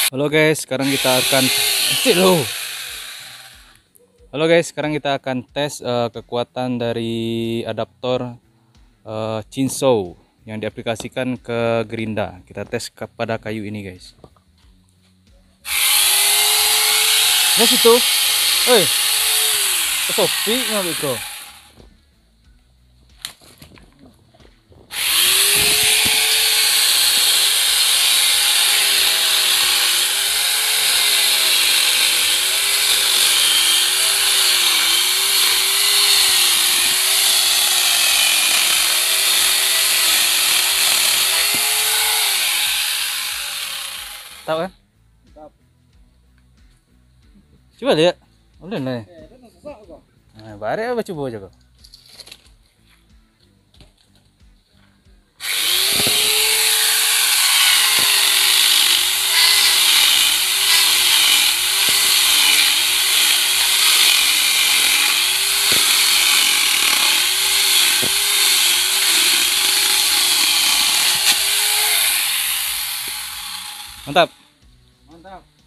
Halo guys, sekarang kita akan Halo. Halo guys, sekarang kita akan tes kekuatan dari adaptor chainsaw yang diaplikasikan ke gerinda. Kita tes kepada kayu ini guys. Nah situ, hei, kesopi nggak itu? Tahu kan? Coba lihat, boleh nih. Nah, bare apa coba aja kok. Mantap. Mantap.